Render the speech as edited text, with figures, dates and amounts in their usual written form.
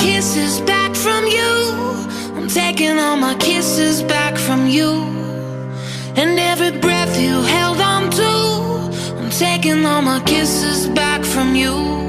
kisses back from you. I'm taking all my kisses back from you. And every breath you held on to, I'm taking all my kisses back from you.